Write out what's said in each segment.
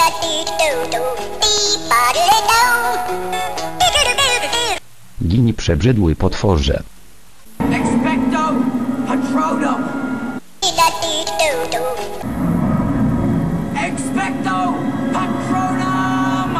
Gin przebrzydły potworze. Expecto Patronum! Expecto Patronum!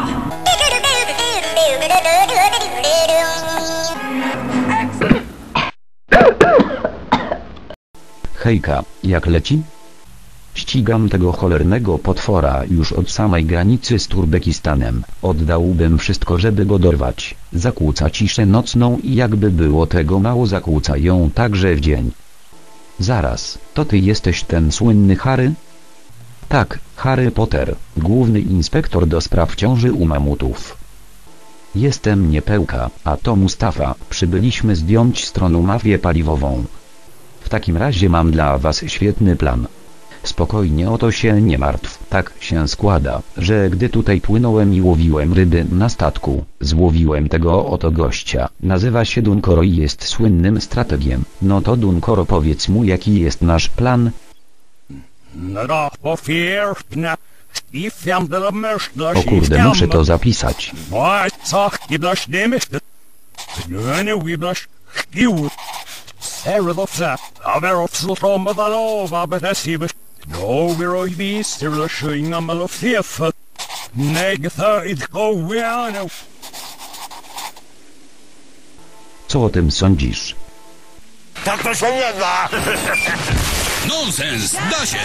Hejka, jak leci? Ścigam tego cholernego potwora już od samej granicy z Turbekistanem. Oddałbym wszystko, żeby go dorwać. Zakłóca ciszę nocną i jakby było tego mało, zakłóca ją także w dzień. Zaraz, to ty jesteś ten słynny Harry? Tak, Harry Potter, główny inspektor do spraw ciąży u mamutów. Jestem Niepełka, a to Mustafa. Przybyliśmy zdjąć z tronu mafię paliwową. W takim razie mam dla was świetny plan. Spokojnie, o to się nie martw. Tak się składa, że gdy tutaj płynąłem i łowiłem ryby na statku, złowiłem tego oto gościa. Nazywa się Dunkoro i jest słynnym strategiem. No to Dunkoro, powiedz mu, jaki jest nasz plan? O kurde, muszę to zapisać. Co o tym sądzisz? Tak to się nie da! Nonsens, da się!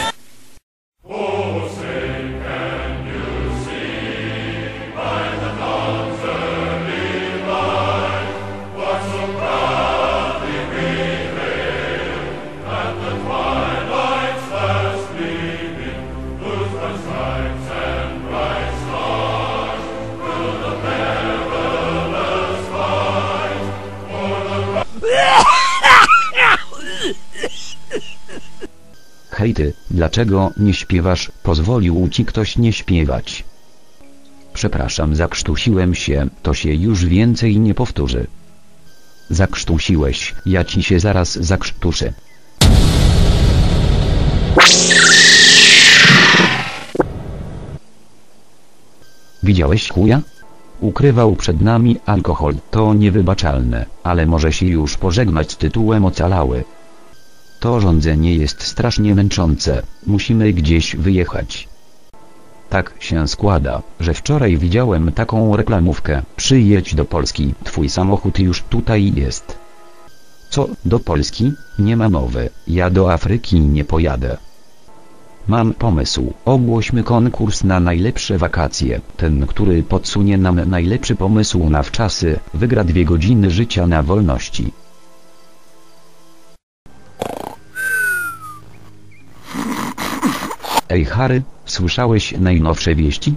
Hej ty, dlaczego nie śpiewasz? Pozwolił ci ktoś nie śpiewać. Przepraszam, zakrztusiłem się, to się już więcej nie powtórzy. Zakrztusiłeś, ja ci się zaraz zakrztuszę. Widziałeś chuja? Ukrywał przed nami alkohol, to niewybaczalne, ale może się już pożegnać z tytułem ocalały. To rządzenie jest strasznie męczące, musimy gdzieś wyjechać. Tak się składa, że wczoraj widziałem taką reklamówkę. Przyjedź do Polski, twój samochód już tutaj jest. Co, do Polski? Nie ma mowy, ja do Afryki nie pojadę. Mam pomysł, ogłośmy konkurs na najlepsze wakacje. Ten, który podsunie nam najlepszy pomysł na wczasy, wygra 2 godziny życia na wolności. Ej Harry, słyszałeś najnowsze wieści?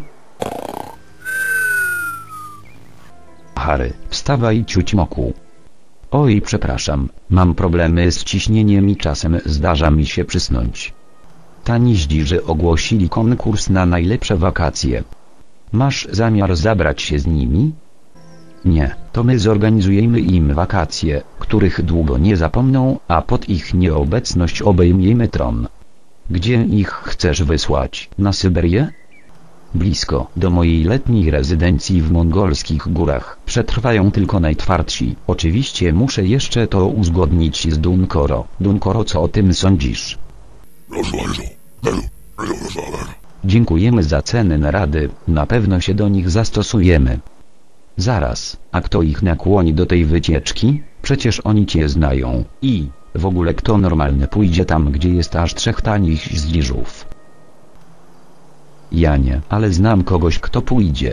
Harry, wstawaj ciućmoku. Oj, przepraszam, mam problemy z ciśnieniem i czasem zdarza mi się przysnąć. Tani zdzirzy ogłosili konkurs na najlepsze wakacje. Masz zamiar zabrać się z nimi? Nie, to my zorganizujemy im wakacje, których długo nie zapomną, a pod ich nieobecność obejmiemy tron. Gdzie ich chcesz wysłać? Na Syberię? Blisko, do mojej letniej rezydencji w mongolskich górach. Przetrwają tylko najtwardsi. Oczywiście muszę jeszcze to uzgodnić z Dunkoro. Dunkoro, co o tym sądzisz? Dziękujemy za ceny narady, na pewno się do nich zastosujemy. Zaraz, a kto ich nakłoni do tej wycieczki? Przecież oni cię znają. I w ogóle kto normalny pójdzie tam, gdzie jest aż 3 tanich zdziżów? Ja nie, ale znam kogoś, kto pójdzie.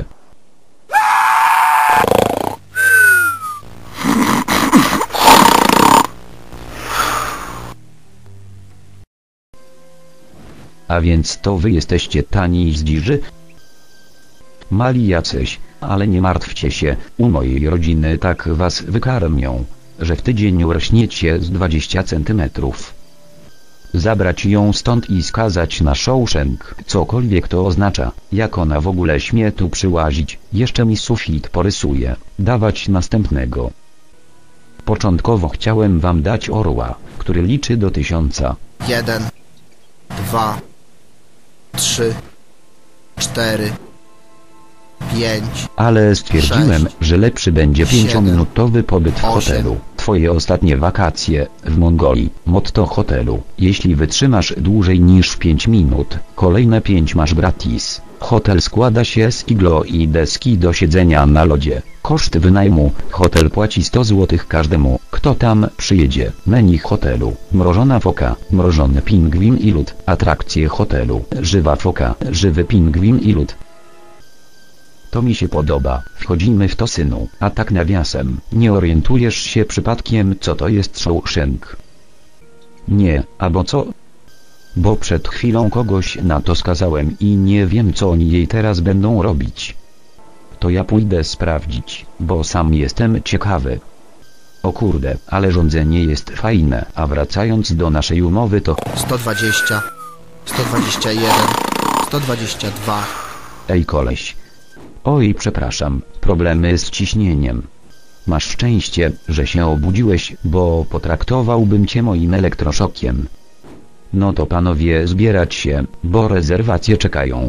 A więc to wy jesteście tani zdziży? Mali jacyś, ale nie martwcie się, u mojej rodziny tak was wykarmią, że w tydzień rośniecie z 20 centymetrów. Zabrać ją stąd i skazać na Shawshank, cokolwiek to oznacza. Jak ona w ogóle śmie tu przyłazić, jeszcze mi sufit porysuje, dawać następnego. Początkowo chciałem wam dać orła, który liczy do 1000. 1, 2, 3, 4, 5. Ale stwierdziłem, 6, że lepszy będzie 7, 5-minutowy pobyt w 8. hotelu. Twoje ostatnie wakacje w Mongolii. Motto hotelu: jeśli wytrzymasz dłużej niż 5 minut, kolejne 5 masz gratis. Hotel składa się z iglo i deski do siedzenia na lodzie. Koszt wynajmu: hotel płaci 100 zł każdemu, kto tam przyjedzie. Menu hotelu: mrożona foka, mrożony pingwin i lód. Atrakcje hotelu: żywa foka, żywy pingwin i lód. To mi się podoba. Wchodzimy w to, synu. A tak nawiasem, nie orientujesz się przypadkiem, co to jest Shawshank? Nie, albo co? Bo przed chwilą kogoś na to skazałem i nie wiem, co oni jej teraz będą robić. To ja pójdę sprawdzić, bo sam jestem ciekawy. O kurde, ale rządzenie jest fajne. A wracając do naszej umowy, to 120, 121, 122. Ej koleś. Oj, przepraszam, problemy z ciśnieniem. Masz szczęście, że się obudziłeś, bo potraktowałbym cię moim elektroszokiem. No to panowie, zbierać się, bo rezerwacje czekają.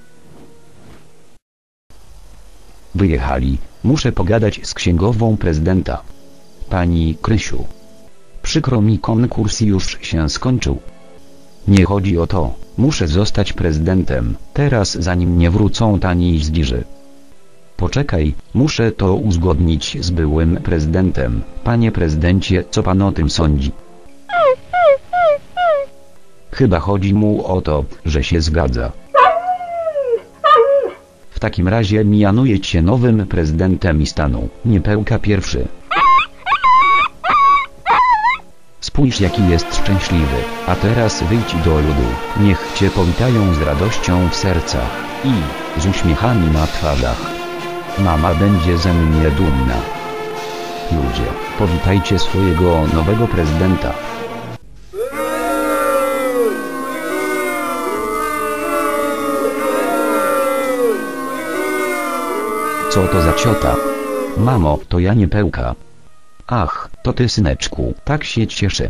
Wyjechali. Muszę pogadać z księgową prezydenta. Pani Krysiu. Przykro mi, konkurs już się skończył. Nie chodzi o to, muszę zostać prezydentem, teraz zanim nie wrócą tani zdzirzy. Poczekaj, muszę to uzgodnić z byłym prezydentem. Panie prezydencie, co pan o tym sądzi? Chyba chodzi mu o to, że się zgadza. W takim razie mianuję cię nowym prezydentem stanu. Niepełka pierwszy. Spójrz, jaki jest szczęśliwy. A teraz wyjdź do ludu. Niech cię powitają z radością w sercach i z uśmiechami na twarzach. Mama będzie ze mnie dumna. Ludzie, powitajcie swojego nowego prezydenta. Co to za ciota? Mamo, to ja Niepełka. Ach, to ty, syneczku, tak się cieszę.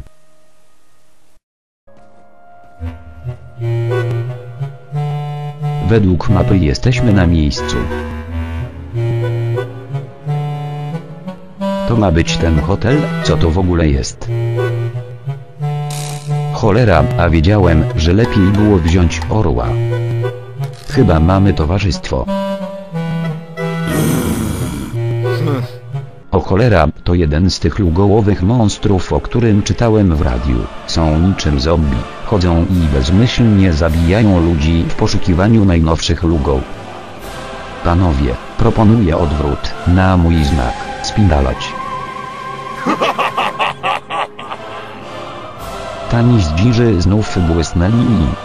Według mapy jesteśmy na miejscu. To ma być ten hotel? Co to w ogóle jest? Cholera, a wiedziałem, że lepiej było wziąć orła. Chyba mamy towarzystwo. O cholera, to jeden z tych lugołowych monstrów, o którym czytałem w radiu. Są niczym zombie, chodzą i bezmyślnie zabijają ludzi w poszukiwaniu najnowszych lugów. Panowie, proponuję odwrót, na mój znak, spindalać. Tani zdzirzy znów błysnęli i